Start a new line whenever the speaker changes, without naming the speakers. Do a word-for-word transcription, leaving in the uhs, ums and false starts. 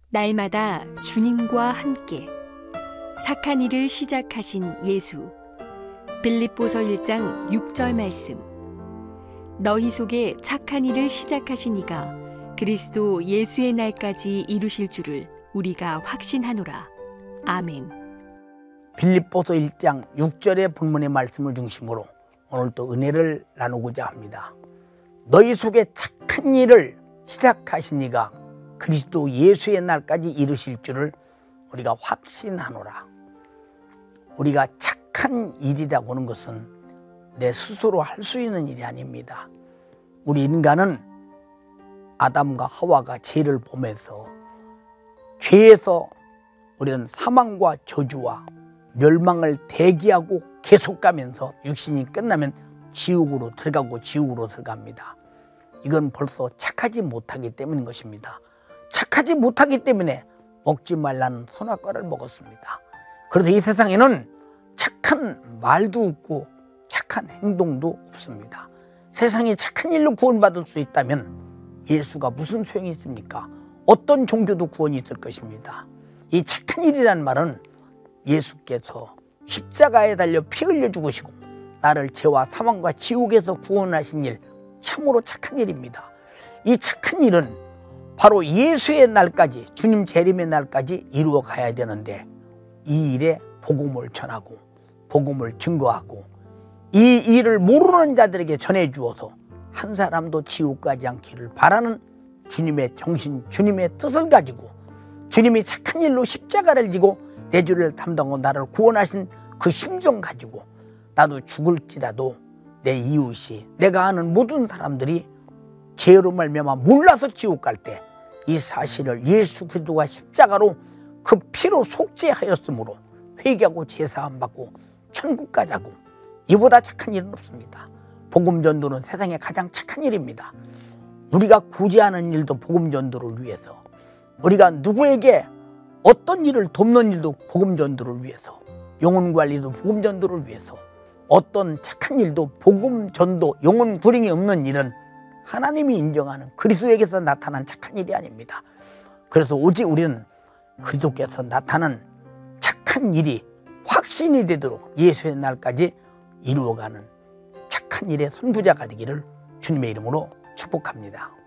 날마다 주님과 함께 착한 일을 시작하신 예수. 빌립보서 일 장 육 절 말씀. 너희 속에 착한 일을 시작하신 이가 그리스도 예수의 날까지 이루실 줄을 우리가 확신하노라. 아멘.
빌립보서 일 장 육 절의 본문의 말씀을 중심으로 오늘 또 은혜를 나누고자 합니다. 너희 속에 착한 일을 시작하신 이가 그리스도 예수의 날까지 이루실 줄을 우리가 확신하노라. 우리가 착한 일이라고 하는 것은 내 스스로 할 수 있는 일이 아닙니다. 우리 인간은 아담과 하와가 죄를 범해서 죄에서 우리는 사망과 저주와 멸망을 대기하고 계속 가면서 육신이 끝나면 지옥으로 들어가고 지옥으로 들어갑니다. 이건 벌써 착하지 못하기 때문인 것입니다. 착하지 못하기 때문에 먹지 말라는 선악과를 먹었습니다. 그래서 이 세상에는 착한 말도 없고 착한 행동도 없습니다. 세상에 착한 일로 구원받을 수 있다면 예수가 무슨 소용이 있습니까? 어떤 종교도 구원이 있을 것입니다. 이 착한 일이라는 말은 예수께서 십자가에 달려 피 흘려 죽으시고 나를 죄와 사망과 지옥에서 구원하신 일, 참으로 착한 일입니다. 이 착한 일은 바로 예수의 날까지, 주님 재림의 날까지 이루어 가야 되는데 이 일에 복음을 전하고 복음을 증거하고 이 일을 모르는 자들에게 전해주어서 한 사람도 지옥 가지 않기를 바라는 주님의 정신, 주님의 뜻을 가지고 주님이 착한 일로 십자가를 지고 내 죄를 담당하고 나를 구원하신 그 심정 가지고 나도 죽을지라도 내 이웃이, 내가 아는 모든 사람들이 죄로 말미암아 몰라서 지옥 갈 때 이 사실을 예수 그리스도가 십자가로 그 피로 속죄하였으므로 회개하고 제사함 받고 천국 가자고, 이보다 착한 일은 없습니다. 복음 전도는 세상에 가장 착한 일입니다. 우리가 굳이 하는 일도 복음 전도를 위해서, 우리가 누구에게 어떤 일을 돕는 일도 복음 전도를 위해서, 영혼 관리도 복음 전도를 위해서, 어떤 착한 일도 복음 전도, 영혼 구령이 없는 일은 하나님이 인정하는 그리스도에게서 나타난 착한 일이 아닙니다. 그래서 오직 우리는 그리스도께서 나타난 착한 일이 확신이 되도록 예수의 날까지 이루어가는 착한 일의 선부자가 되기를 주님의 이름으로 축복합니다.